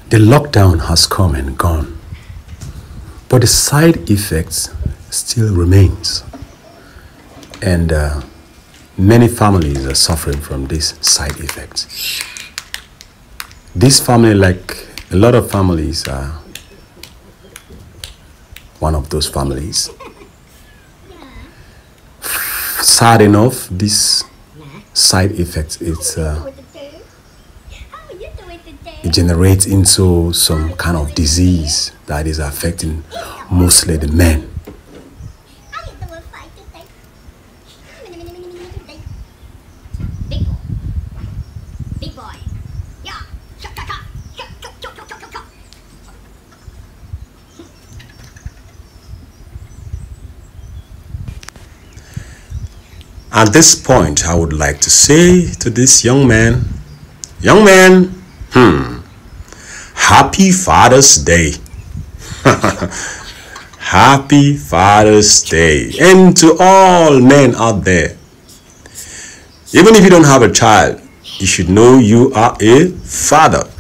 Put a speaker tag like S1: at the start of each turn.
S1: The lockdown has come and gone, but the side effects still remains. And many families are suffering from these side effects. This family, like a lot of families, are one of those families. Sad enough, this side effects, it generates into some kind of disease that is affecting mostly the men. At this point, I would like to say to this young man, Happy Father's Day. Happy Father's Day. And to all men out there, even if you don't have a child, you should know you are a father.